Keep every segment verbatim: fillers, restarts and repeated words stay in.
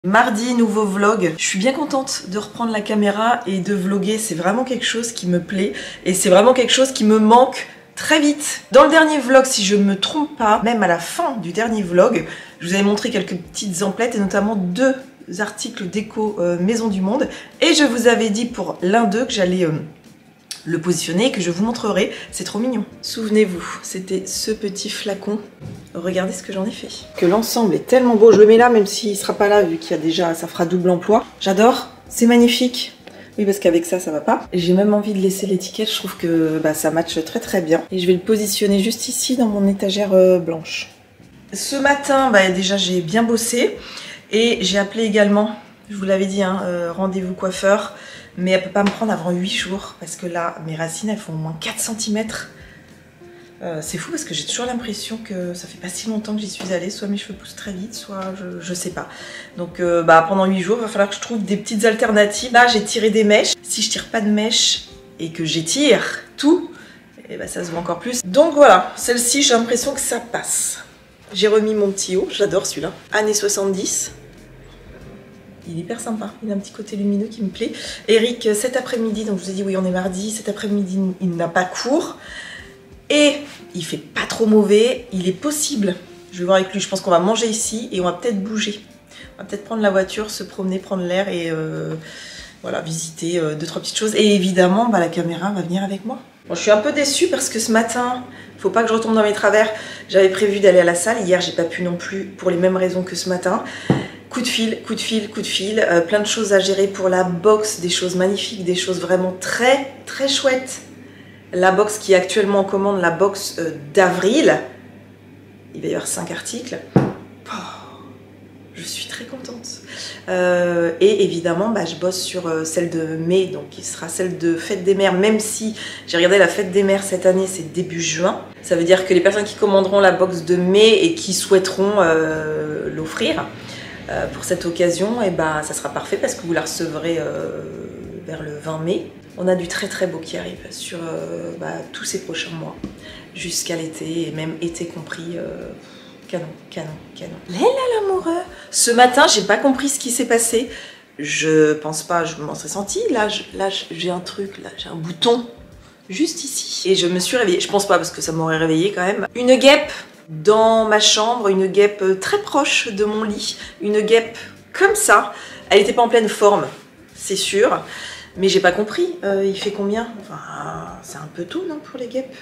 Mardi, nouveau vlog. Je suis bien contente de reprendre la caméra et de vlogger. C'est vraiment quelque chose qui me plaît et c'est vraiment quelque chose qui me manque très vite. Dans le dernier vlog, si je ne me trompe pas, même à la fin du dernier vlog, je vous avais montré quelques petites emplettes et notamment deux articles déco euh, Maison du Monde. Et je vous avais dit pour l'un d'eux que j'allais... Euh, le positionner et que je vous montrerai. C'est trop mignon. Souvenez-vous, c'était ce petit flacon. Regardez ce que j'en ai fait. Que l'ensemble est tellement beau. Je le mets là, même s'il sera pas là, vu qu'il y a déjà, ça fera double emploi. J'adore. C'est magnifique. Oui, parce qu'avec ça, ça va pas. J'ai même envie de laisser l'étiquette. Je trouve que bah, ça matche très très bien. Et je vais le positionner juste ici dans mon étagère euh, blanche. Ce matin, bah, déjà, j'ai bien bossé. Et j'ai appelé également, je vous l'avais dit, hein, euh, rendez-vous coiffeur. Mais elle peut pas me prendre avant huit jours parce que là, mes racines, elles font au moins quatre centimètres. Euh, c'est fou parce que j'ai toujours l'impression que ça fait pas si longtemps que j'y suis allée. Soit mes cheveux poussent très vite, soit je, je sais pas. Donc euh, bah, pendant huit jours, il va falloir que je trouve des petites alternatives. Là, j'ai tiré des mèches. Si je tire pas de mèches et que j'étire tout, et bah, ça se voit encore plus. Donc voilà, celle-ci, j'ai l'impression que ça passe. J'ai remis mon petit haut, j'adore celui-là. Années soixante-dix. Il est hyper sympa, il a un petit côté lumineux qui me plaît. Eric, cet après-midi, donc je vous ai dit oui on est mardi, cet après-midi il n'a pas cours. Et il fait pas trop mauvais, il est possible, je vais voir avec lui, je pense qu'on va manger ici et on va peut-être bouger. On va peut-être prendre la voiture, se promener, prendre l'air et euh, voilà, visiter euh, deux, trois petites choses. Et évidemment, bah, la caméra va venir avec moi. Bon, je suis un peu déçue parce que ce matin, faut pas que je retombe dans mes travers. J'avais prévu d'aller à la salle, hier j'ai pas pu non plus pour les mêmes raisons que ce matin. Coup de fil, coup de fil, coup de fil, euh, plein de choses à gérer pour la box, des choses magnifiques, des choses vraiment très très chouettes. La box qui est actuellement en commande, la box euh, d'avril, il va y avoir cinq articles. Oh, je suis très contente. Euh, et évidemment, bah, je bosse sur euh, celle de mai, donc qui sera celle de Fête des Mères, même si j'ai regardé la Fête des Mères cette année, c'est début juin. Ça veut dire que les personnes qui commanderont la box de mai et qui souhaiteront euh, l'offrir, Euh, pour cette occasion, et ben, ça sera parfait parce que vous la recevrez euh, vers le vingt mai. On a du très très beau qui arrive sur euh, bah, tous ces prochains mois, jusqu'à l'été, et même été compris. Euh, canon, canon, canon. Léla l'amoureux. Ce matin, j'ai pas compris ce qui s'est passé. Je pense pas, je m'en serais sentie. Là, là j'ai un truc, là, j'ai un bouton juste ici. Et je me suis réveillée. Je pense pas parce que ça m'aurait réveillée quand même. Une guêpe dans ma chambre, une guêpe très proche de mon lit, une guêpe comme ça. Elle n'était pas en pleine forme, c'est sûr, mais j'ai pas compris. Euh, il fait combien? Enfin, c'est un peu tôt, non, pour les guêpes?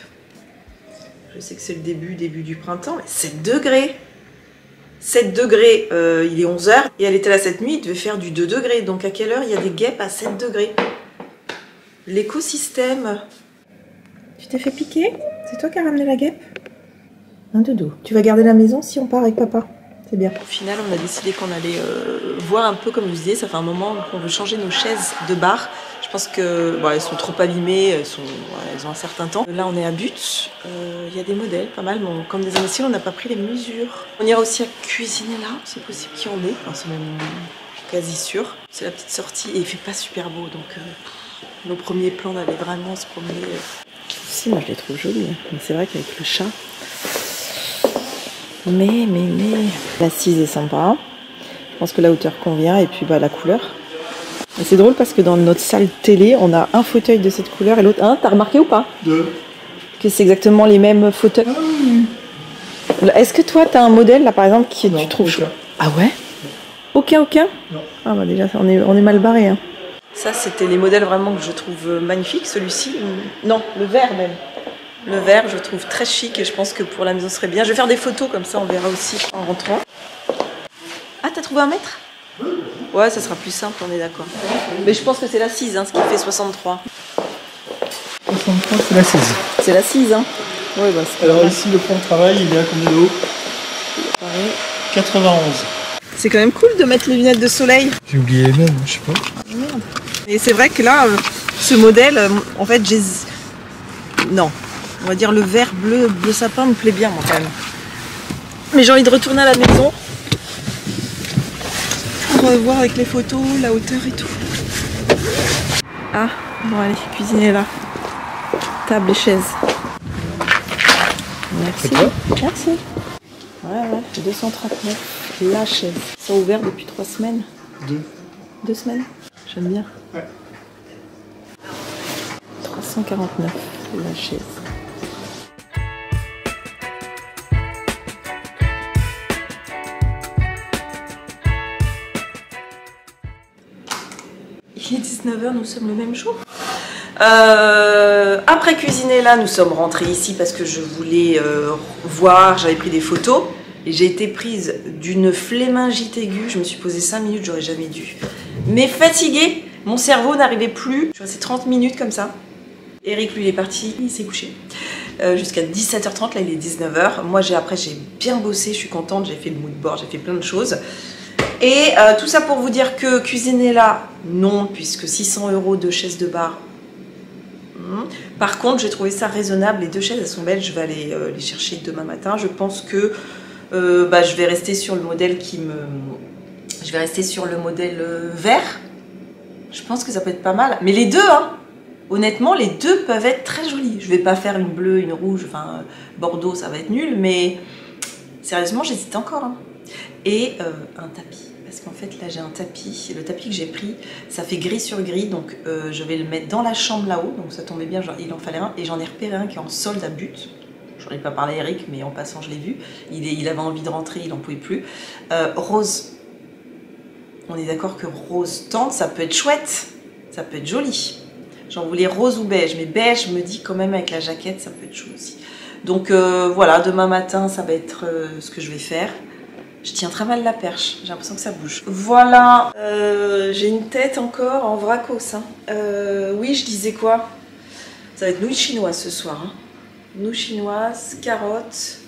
Je sais que c'est le début, début du printemps, mais sept degrés. sept degrés, euh, il est onze heures, et elle était là cette nuit, il devait faire du deux degrés. Donc à quelle heure il y a des guêpes à sept degrés? L'écosystème. Tu t'es fait piquer? C'est toi qui as ramené la guêpe? Un dodo. Tu vas garder la maison si on part avec papa? C'est bien. Au final, on a décidé qu'on allait euh, voir un peu, comme je vous disais, ça fait un moment qu'on veut changer nos chaises de bar. Je pense que bon, elles sont trop abîmées, elles, sont, ouais, elles ont un certain temps. Là, on est à But. Il euh, y a des modèles, pas mal. Bon, comme des imbéciles, on n'a pas pris les mesures. On ira aussi à cuisiner là, c'est possible qu'il y en ait. Enfin, c'est même quasi sûr. C'est la petite sortie et il fait pas super beau, donc euh, nos premiers plans d'aller vraiment se promener. Euh... Si, moi je les trouve jolies, mais c'est vrai qu'avec le chat. Mais, mais, mais... L'assise est sympa. Je pense que la hauteur convient et puis bah, la couleur. Et c'est drôle parce que dans notre salle télé, on a un fauteuil de cette couleur et l'autre... Hein, t'as remarqué ou pas? Deux. Que c'est exactement les mêmes fauteuils. Ah, oui. Est-ce que toi, t'as un modèle, là, par exemple, qui non, tu trouves chaud? Ah ouais? Aucun, aucun? Non. Ah bah déjà, on est, on est mal barré. Hein. Ça, c'était les modèles vraiment que je trouve magnifiques. Celui-ci, non, le vert même. Le vert, je trouve très chic et je pense que pour la maison, ce serait bien. Je vais faire des photos comme ça, on verra aussi en rentrant. Ah, t'as trouvé un mètre? Ouais, ça sera plus simple, on est d'accord. Mais je pense que c'est l'assise, hein, ce qui fait soixante-trois. soixante-trois, c'est l'assise. C'est l'assise, hein. Ouais, bah, alors ici, le plan de travail, il est à combien de haut? quatre-vingt-onze. C'est quand même cool de mettre les lunettes de soleil. J'ai oublié les mêmes, je sais pas. Merde. Et c'est vrai que là, euh, ce modèle, euh, en fait, j'ai... Non. On va dire le vert bleu, bleu sapin me plaît bien moi quand même. Mais j'ai envie de retourner à la maison pour voir avec les photos, la hauteur et tout. Ah, bon allez, cuisiner là. Table et chaise. Merci. Merci. Ouais, ouais, deux cent trente-neuf, la chaise. Ça a ouvert depuis trois semaines. Deux. Deux semaines. J'aime bien. Ouais. trois cent quarante-neuf, la chaise. Il est dix-neuf heures, nous sommes le même jour. Euh, après cuisiner là, nous sommes rentrés ici parce que je voulais euh, voir, j'avais pris des photos et j'ai été prise d'une flémingite aiguë. Je me suis posée cinq minutes, j'aurais jamais dû. Mais fatiguée, mon cerveau n'arrivait plus. Je suis restée trente minutes comme ça. Eric, lui, il est parti, il s'est couché. Euh, jusqu'à dix-sept heures trente, là il est dix-neuf heures. Moi j'ai après j'ai bien bossé, je suis contente, j'ai fait le mood board, j'ai fait plein de choses. Et euh, tout ça pour vous dire que cuisiner là, non, puisque six cents euros de chaise de bar. Hmm. Par contre, j'ai trouvé ça raisonnable. Les deux chaises, elles sont belles. Je vais aller euh, les chercher demain matin. Je pense que euh, bah, je vais rester sur le modèle qui me... Je vais rester sur le modèle euh, vert. Je pense que ça peut être pas mal. Mais les deux, hein, honnêtement, les deux peuvent être très jolis. Je vais pas faire une bleue, une rouge, enfin, Bordeaux, ça va être nul. Mais sérieusement, j'hésite encore. Hein. Et euh, un tapis. Parce qu'en fait, là, j'ai un tapis. Le tapis que j'ai pris, ça fait gris sur gris. Donc, euh, je vais le mettre dans la chambre là-haut. Donc, ça tombait bien, genre, il en fallait un. Et j'en ai repéré un qui est en solde à but. J'en ai pas parlé à Eric, mais en passant, je l'ai vu. Il, est, il avait envie de rentrer, il n'en pouvait plus. Euh, rose. On est d'accord que rose tente, ça peut être chouette. Ça peut être joli. J'en voulais rose ou beige. Mais beige, je me dis quand même, avec la jaquette, ça peut être chou aussi. Donc, euh, voilà, demain matin, ça va être euh, ce que je vais faire. Je tiens très mal la perche, j'ai l'impression que ça bouge. Voilà, euh, j'ai une tête encore en vracos. Hein. Euh, oui, je disais quoi? Ça va être nouilles chinoises ce soir. Hein. Nouilles chinoises, carottes.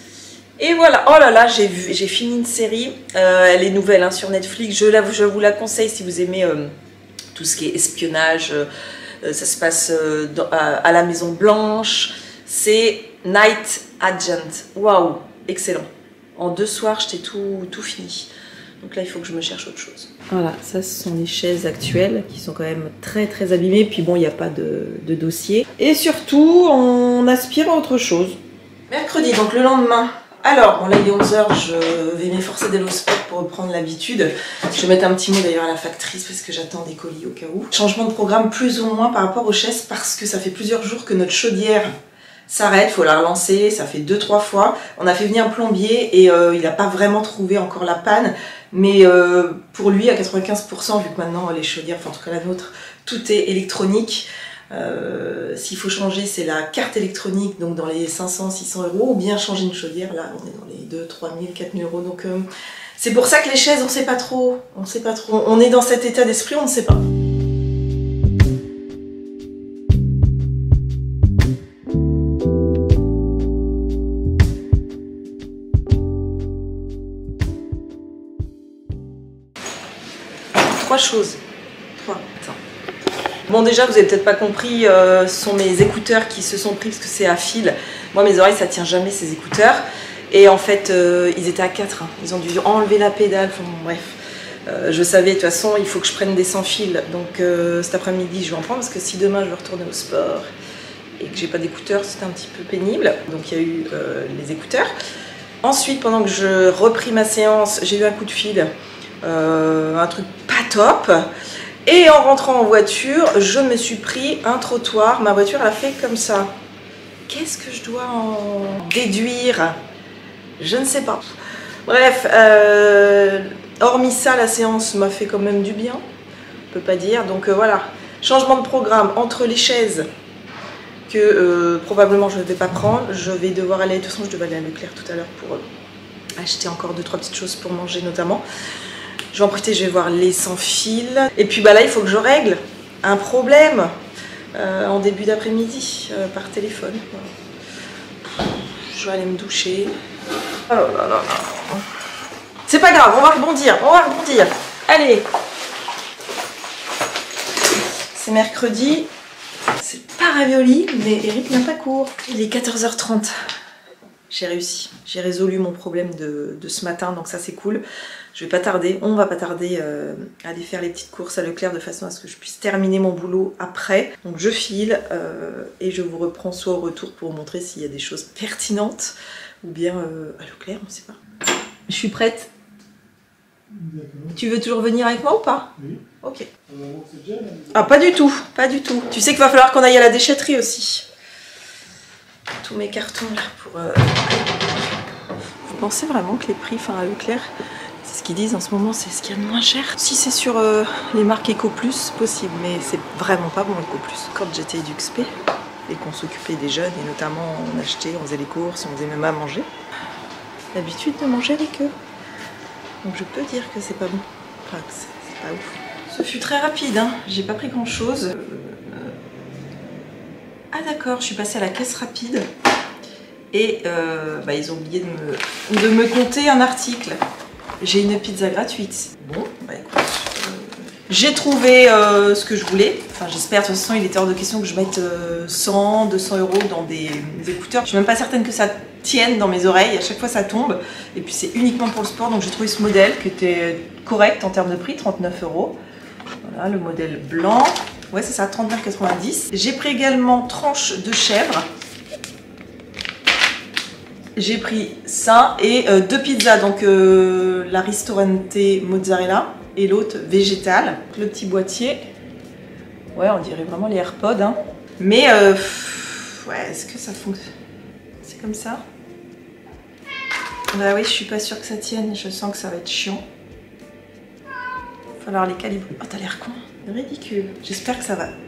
Et voilà, oh là là, j'ai j'ai fini une série. Euh, elle est nouvelle hein, sur Netflix. Je, la, je vous la conseille si vous aimez euh, tout ce qui est espionnage. Euh, ça se passe euh, dans, à, à la Maison Blanche. C'est Night Agent. Waouh, excellent. En deux soirs, j'étais tout, tout fini. Donc là, il faut que je me cherche autre chose. Voilà, ça, ce sont les chaises actuelles qui sont quand même très, très abîmées. Puis bon, il n'y a pas de, de dossier. Et surtout, on aspire à autre chose. Mercredi, donc le lendemain. Alors, bon là, il est onze heures, je vais m'efforcer d'aller au sport pour reprendre l'habitude. Je vais mettre un petit mot d'ailleurs à la factrice parce que j'attends des colis au cas où. Changement de programme plus ou moins par rapport aux chaises parce que ça fait plusieurs jours que notre chaudière s'arrête, il faut la relancer, ça fait deux trois fois. On a fait venir un plombier et euh, il n'a pas vraiment trouvé encore la panne. Mais euh, pour lui, à quatre-vingt-quinze pour cent, vu que maintenant les chaudières, enfin en tout cas la nôtre, tout est électronique. Euh, S'il faut changer, c'est la carte électronique, donc dans les cinq cents six cents euros, ou bien changer une chaudière, là on est dans les deux trois mille, quatre mille euros. Donc euh, c'est pour ça que les chaises, on sait pas trop. On sait pas trop. On est dans cet état d'esprit, on ne sait pas. Trois choses. Trois. Attends. Bon, déjà, vous avez peut-être pas compris, euh, ce sont mes écouteurs qui se sont pris parce que c'est à fil. Moi, mes oreilles, ça tient jamais ces écouteurs. Et en fait, euh, ils étaient à quatre. Hein. Ils ont dû enlever la pédale. Enfin, bon, bref. Euh, je savais, de toute façon, il faut que je prenne des sans fil. Donc, euh, cet après-midi, je vais en prendre parce que si demain, je veux retourner au sport et que j'ai pas d'écouteurs, c'est un petit peu pénible. Donc, il y a eu euh, les écouteurs. Ensuite, pendant que je repris ma séance, j'ai eu un coup de fil. Euh, un truc pas top et en rentrant en voiture je me suis pris un trottoir. Ma voiture elle a fait comme ça. Qu'est-ce que je dois en déduire? Je ne sais pas. Bref, euh, hormis ça, la séance m'a fait quand même du bien, on peut pas dire. Donc euh, voilà, changement de programme entre les chaises que euh, probablement je ne vais pas prendre. Je vais devoir aller, de toute façon je devais aller à Leclerc tout à l'heure pour euh, acheter encore deux trois petites choses pour manger notamment. Je vais en profiter, je vais voir les sans fil. Et puis bah là, il faut que je règle un problème euh, en début d'après-midi euh, par téléphone. Voilà. Je vais aller me doucher. Oh là là là. C'est pas grave, on va rebondir, on va rebondir. Allez. C'est mercredi. C'est pas ravioli, mais Eric n'a pas cours. Il est quatorze heures trente. J'ai réussi, j'ai résolu mon problème de, de ce matin, donc ça c'est cool. Je vais pas tarder, on va pas tarder euh, à aller faire les petites courses à Leclerc de façon à ce que je puisse terminer mon boulot après. Donc je file euh, et je vous reprends soit au retour pour vous montrer s'il y a des choses pertinentes ou bien euh, à Leclerc, on sait pas. Je suis prête. Tu veux toujours venir avec moi ou pas? Oui. Ok. Ah, pas du tout, pas du tout. Tu sais qu'il va falloir qu'on aille à la déchetterie aussi. Tous mes cartons là pour... Euh... Vous pensez vraiment que les prix, enfin à Leclerc, c'est ce qu'ils disent en ce moment, c'est ce qu'il y a de moins cher? Si c'est sur euh, les marques EcoPlus, possible, mais c'est vraiment pas bon EcoPlus. Quand j'étais EduxP et qu'on s'occupait des jeunes, et notamment on achetait, on faisait les courses, on faisait même à manger, l'habitude de manger avec eux. Donc je peux dire que c'est pas bon. Enfin, que c'est pas ouf. Ce fut très rapide, hein. J'ai pas pris grand chose. Euh... Ah d'accord, je suis passée à la caisse rapide. Et euh, bah, ils ont oublié de me, de me compter un article. J'ai une pizza gratuite. Bon, bah écoute, euh, j'ai trouvé euh, ce que je voulais. Enfin, j'espère. De toute façon, il était hors de question que je mette euh, cent, deux cents euros dans des, des écouteurs. Je suis même pas certaine que ça tienne dans mes oreilles. À chaque fois, ça tombe. Et puis, c'est uniquement pour le sport. Donc, j'ai trouvé ce modèle qui était correct en termes de prix, trente-neuf euros. Voilà, le modèle blanc. Ouais, c'est ça, trente-neuf quatre-vingt-dix. J'ai pris également tranche de chèvre. J'ai pris ça et euh, deux pizzas, donc euh, la ristorante mozzarella et l'autre végétale. Le petit boîtier, ouais, on dirait vraiment les AirPods, hein. Mais euh, ouais, est-ce que ça fonctionne? C'est comme ça? Bah oui, je suis pas sûre que ça tienne. Je sens que ça va être chiant. Il va falloir les calibrer. Oh, t'as l'air con, ridicule. J'espère que ça va.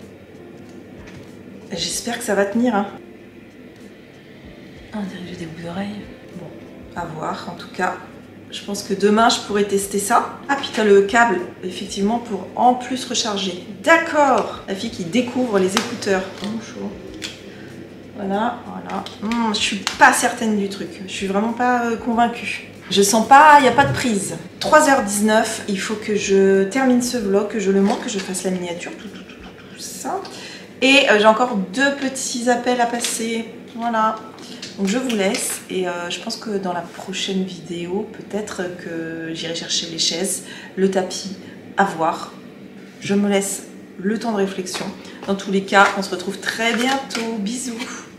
J'espère que ça va tenir, hein. Ah, on dirait que j'ai des boucles d'oreilles. Bon, à voir. En tout cas, je pense que demain, je pourrais tester ça. Ah, puis t'as le câble, effectivement, pour en plus recharger. D'accord. La fille qui découvre les écouteurs. Oh, chaud. Voilà, voilà. Mmh, je suis pas certaine du truc. Je suis vraiment pas euh, convaincue. Je sens pas, il n'y a pas de prise. trois heures dix-neuf, il faut que je termine ce vlog, que je le montre, que je fasse la miniature, tout, tout, tout, tout, tout ça. Et euh, j'ai encore deux petits appels à passer. Voilà. Donc je vous laisse et euh, je pense que dans la prochaine vidéo, peut-être que j'irai chercher les chaises, le tapis, à voir. Je me laisse le temps de réflexion. Dans tous les cas, on se retrouve très bientôt. Bisous.